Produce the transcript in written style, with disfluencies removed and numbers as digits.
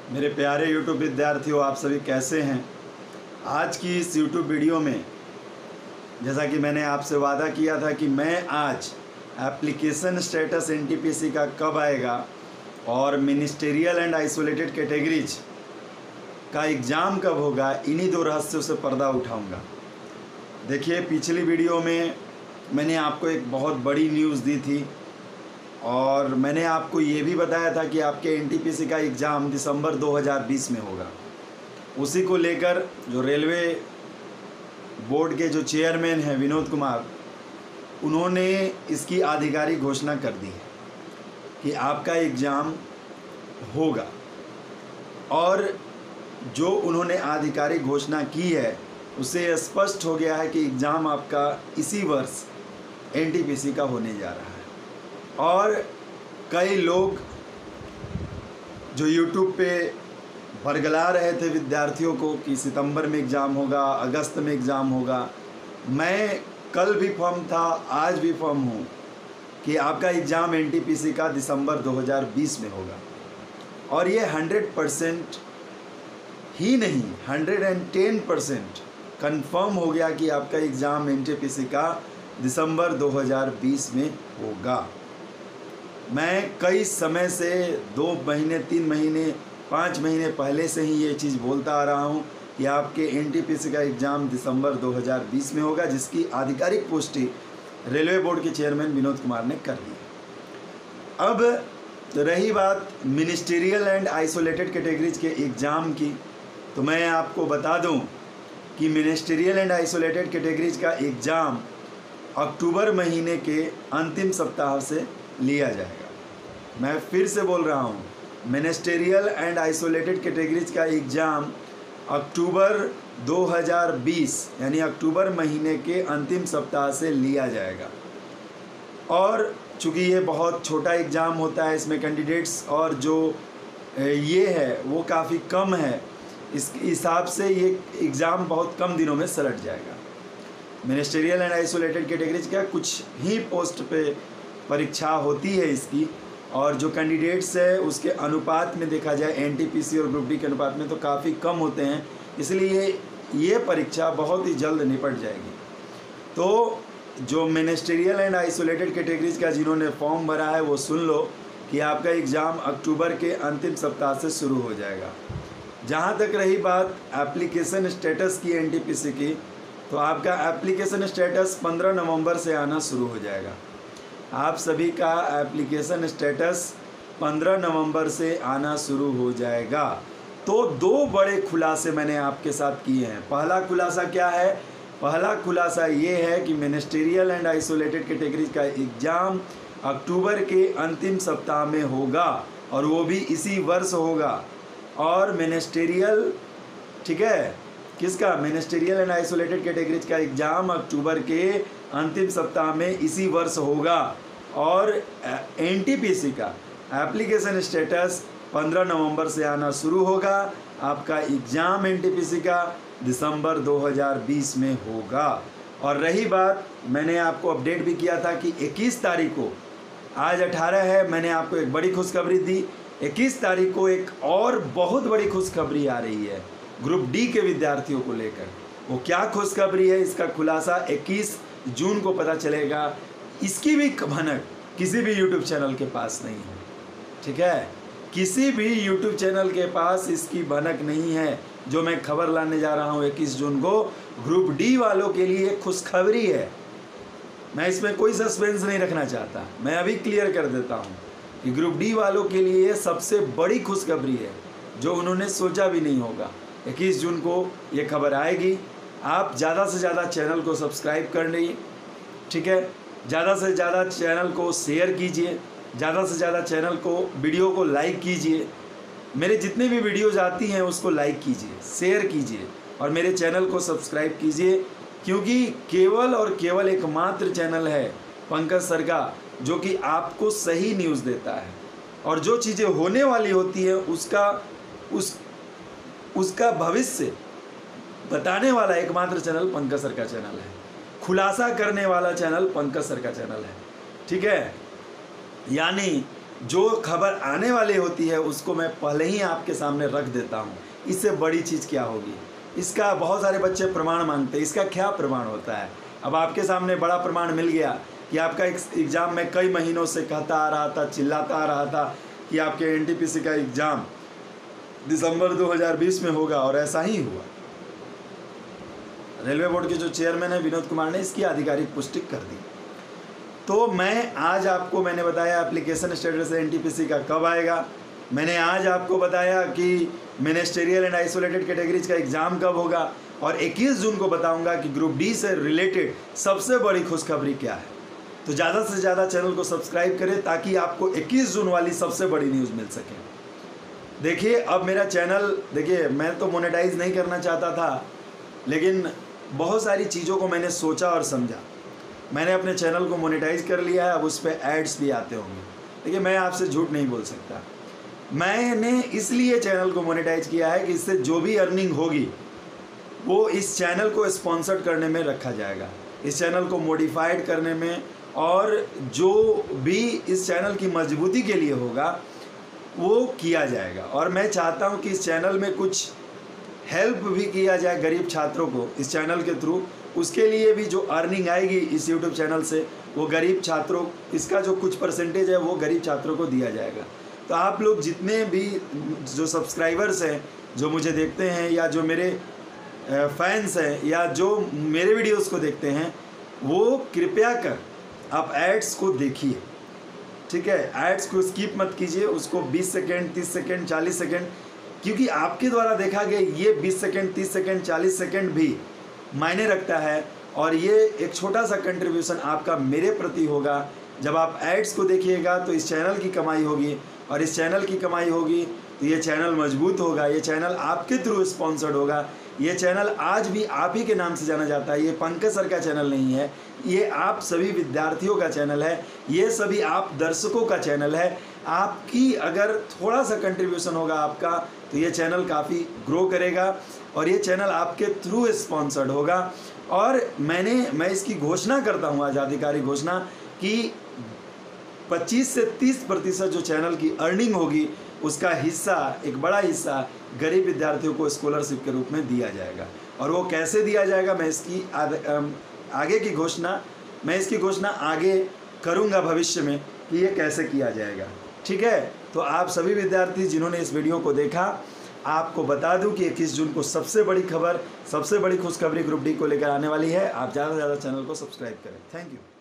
मेरे प्यारे YouTube विद्यार्थियों, आप सभी कैसे हैं। आज की इस YouTube वीडियो में जैसा कि मैंने आपसे वादा किया था कि मैं आज एप्लीकेशन स्टेटस NTPC का कब आएगा और मिनिस्टेरियल एंड आइसोलेटेड कैटेगरीज का एग्ज़ाम कब होगा, इन्हीं दो रहस्यों से पर्दा उठाऊंगा। देखिए, पिछली वीडियो में मैंने आपको एक बहुत बड़ी न्यूज़ दी थी और मैंने आपको ये भी बताया था कि आपके NTPC का एग्ज़ाम दिसंबर 2020 में होगा। उसी को लेकर जो रेलवे बोर्ड के जो चेयरमैन हैं विनोद कुमार, उन्होंने इसकी आधिकारिक घोषणा कर दी है कि आपका एग्ज़ाम होगा। और जो उन्होंने आधिकारिक घोषणा की है उससे स्पष्ट हो गया है कि एग्ज़ाम आपका इसी वर्ष NTPC का होने जा रहा है। और कई लोग जो YouTube पे बरगला रहे थे विद्यार्थियों को कि सितंबर में एग्ज़ाम होगा, अगस्त में एग्ज़ाम होगा, मैं कल भी फर्म था, आज भी फर्म हूँ कि आपका एग्ज़ाम NTPC का दिसंबर 2020 में होगा। और ये 100% ही नहीं 110% कन्फर्म हो गया कि आपका एग्ज़ाम NTPC का दिसंबर 2020 में होगा। मैं कई समय से 2 महीने, 3 महीने, 5 महीने पहले से ही ये चीज़ बोलता आ रहा हूँ कि आपके NTPC का एग्ज़ाम दिसंबर 2020 में होगा, जिसकी आधिकारिक पुष्टि रेलवे बोर्ड के चेयरमैन विनोद कुमार ने कर दी। अब रही बात मिनिस्टीरियल एंड आइसोलेटेड कैटेगरीज के एग्ज़ाम की, तो मैं आपको बता दूं कि मिनिस्टीरियल एंड आइसोलेटेड कैटेगरीज का एग्ज़ाम अक्टूबर महीने के अंतिम सप्ताह से लिया जाएगा। मैं फिर से बोल रहा हूँ, मिनिस्टेरियल एंड आइसोलेटेड कैटेगरीज का एग्ज़ाम अक्टूबर 2020 यानी अक्टूबर महीने के अंतिम सप्ताह से लिया जाएगा। और चूँकि ये बहुत छोटा एग्ज़ाम होता है, इसमें कैंडिडेट्स और जो ये है वो काफ़ी कम है, इस हिसाब से ये एग्ज़ाम बहुत कम दिनों में सलट जाएगा। मिनिस्टेरियल एंड आइसोलेटेड कैटेगरीज का कुछ ही पोस्ट पे परीक्षा होती है इसकी, और जो कैंडिडेट्स है उसके अनुपात में देखा जाए NTPC और ग्रुप डी के अनुपात में तो काफ़ी कम होते हैं, इसलिए ये परीक्षा बहुत ही जल्द निपट जाएगी। तो जो मिनिस्टेरियल एंड आइसोलेटेड कैटेगरीज का जिन्होंने फॉर्म भरा है वो सुन लो कि आपका एग्ज़ाम अक्टूबर के अंतिम सप्ताह से शुरू हो जाएगा। जहाँ तक रही बात एप्लीकेशन स्टेटस की NTPC की, तो आपका एप्लीकेशन स्टेटस 15 नवंबर से आना शुरू हो जाएगा। आप सभी का एप्लीकेशन स्टेटस 15 नवंबर से आना शुरू हो जाएगा। तो 2 बड़े खुलासे मैंने आपके साथ किए हैं। पहला खुलासा क्या है? पहला खुलासा ये है कि मिनिस्टेरियल एंड आइसोलेटेड कैटेगरीज का एग्ज़ाम अक्टूबर के अंतिम सप्ताह में होगा और वो भी इसी वर्ष होगा। और मिनिस्टेरियल, ठीक है, किसका? मिनिस्टेरियल एंड आइसोलेटेड कैटेगरीज का एग्ज़ाम अक्टूबर के अंतिम सप्ताह में इसी वर्ष होगा। और NTPC का एप्लीकेशन स्टेटस 15 नवंबर से आना शुरू होगा। आपका एग्ज़ाम NTPC का दिसंबर 2020 में होगा। और रही बात, मैंने आपको अपडेट भी किया था कि 21 तारीख को, आज 18 है, मैंने आपको एक बड़ी खुशखबरी दी। 21 तारीख को एक और बहुत बड़ी खुशखबरी आ रही है ग्रुप डी के विद्यार्थियों को लेकर। वो क्या खुशखबरी है, इसका खुलासा 21 जून को पता चलेगा। इसकी भी भनक किसी भी YouTube चैनल के पास नहीं है, ठीक है? किसी भी YouTube चैनल के पास इसकी भनक नहीं है। जो मैं खबर लाने जा रहा हूँ 21 जून को, ग्रुप डी वालों के लिए खुशखबरी है। मैं इसमें कोई सस्पेंस नहीं रखना चाहता, मैं अभी क्लियर कर देता हूँ कि ग्रुप डी वालों के लिए सबसे बड़ी खुशखबरी है जो उन्होंने सोचा भी नहीं होगा। 21 जून को ये खबर आएगी। आप ज़्यादा से ज़्यादा चैनल को सब्सक्राइब कर लीजिए, ठीक है? ज़्यादा से ज़्यादा चैनल को शेयर कीजिए, ज़्यादा से ज़्यादा चैनल को, वीडियो को लाइक कीजिए। मेरे जितने भी वीडियोज़ आती हैं उसको लाइक कीजिए, शेयर कीजिए और मेरे चैनल को सब्सक्राइब कीजिए, क्योंकि केवल और केवल एकमात्र चैनल है पंकज सर का जो कि आपको सही न्यूज़ देता है और जो चीज़ें होने वाली होती है उसका भविष्य बताने वाला एकमात्र चैनल पंकज सर का चैनल है। खुलासा करने वाला चैनल पंकज सर का चैनल है, ठीक है? यानी जो खबर आने वाली होती है उसको मैं पहले ही आपके सामने रख देता हूँ। इससे बड़ी चीज़ क्या होगी? इसका बहुत सारे बच्चे प्रमाण मांगते हैं, इसका क्या प्रमाण होता है? अब आपके सामने बड़ा प्रमाण मिल गया कि आपका एग्ज़ाम में कई महीनों से कहता आ रहा था, चिल्लाता आ रहा था कि आपके एनटीपीसी का एग्ज़ाम दिसंबर 2020 में होगा, और ऐसा ही हुआ। रेलवे बोर्ड के जो चेयरमैन है विनोद कुमार ने इसकी आधिकारिक पुष्टि कर दी। तो मैं आज आपको मैंने बताया एप्लीकेशन स्टेटस एनटीपीसी का कब आएगा। मैंने आज आपको बताया कि मिनिस्टेरियल एंड आइसोलेटेड कैटेगरीज का एग्ज़ाम कब होगा, और 21 जून को बताऊंगा कि ग्रुप डी से रिलेटेड सबसे बड़ी खुशखबरी क्या है। तो ज़्यादा से ज़्यादा चैनल को सब्सक्राइब करें ताकि आपको 21 जून वाली सबसे बड़ी न्यूज़ मिल सके। देखिए अब मेरा चैनल, देखिए मैं तो मोनेटाइज नहीं करना चाहता था, लेकिन बहुत सारी चीज़ों को मैंने सोचा और समझा। मैंने अपने चैनल को मोनेटाइज कर लिया है, अब उस पर एड्स भी आते होंगे। देखिए मैं आपसे झूठ नहीं बोल सकता। मैंने इसलिए चैनल को मोनेटाइज किया है कि इससे जो भी अर्निंग होगी वो इस चैनल को स्पॉन्सर्ड करने में रखा जाएगा, इस चैनल को मॉडिफाइड करने में, और जो भी इस चैनल की मजबूती के लिए होगा वो किया जाएगा। और मैं चाहता हूं कि इस चैनल में कुछ हेल्प भी किया जाए गरीब छात्रों को इस चैनल के थ्रू। उसके लिए भी जो अर्निंग आएगी इस यूट्यूब चैनल से वो गरीब छात्रों, इसका जो कुछ परसेंटेज है वो गरीब छात्रों को दिया जाएगा। तो आप लोग जितने भी जो सब्सक्राइबर्स हैं, जो मुझे देखते हैं, या जो मेरे फैंस हैं, या जो मेरे वीडियोस को देखते हैं, वो कृपया कर आप एड्स को देखिए, ठीक है? एड्स को स्किप मत कीजिए, उसको 20 सेकेंड, 30 सेकेंड, 40 सेकेंड, क्योंकि आपके द्वारा देखा गया ये 20 सेकेंड, 30 सेकेंड, 40 सेकेंड भी मायने रखता है। और ये एक छोटा सा कंट्रीब्यूशन आपका मेरे प्रति होगा। जब आप एड्स को देखिएगा तो इस चैनल की कमाई होगी, और इस चैनल की कमाई होगी तो ये चैनल मजबूत होगा, ये चैनल आपके थ्रू स्पॉन्सर्ड होगा। ये चैनल आज भी आप ही के नाम से जाना जाता है। ये पंकज सर का चैनल नहीं है, ये आप सभी विद्यार्थियों का चैनल है, ये सभी आप दर्शकों का चैनल है। आपकी अगर थोड़ा सा कंट्रीब्यूशन होगा आपका तो ये चैनल काफ़ी ग्रो करेगा, और ये चैनल आपके थ्रू स्पॉन्सर्ड होगा। और मैं इसकी घोषणा करता हूँ आज, आधिकारिक घोषणा, कि 25 से 30% जो चैनल की अर्निंग होगी उसका हिस्सा, एक बड़ा हिस्सा गरीब विद्यार्थियों को स्कॉलरशिप के रूप में दिया जाएगा। और वो कैसे दिया जाएगा मैं इसकी आगे की घोषणा, मैं इसकी घोषणा आगे करूँगा भविष्य में कि ये कैसे किया जाएगा, ठीक है? तो आप सभी विद्यार्थी जिन्होंने इस वीडियो को देखा, आपको बता दूं कि 21 जून को सबसे बड़ी खबर, सबसे बड़ी खुशखबरी ग्रुप डी को लेकर आने वाली है। आप ज़्यादा से ज़्यादा चैनल को सब्सक्राइब करें। Thank you.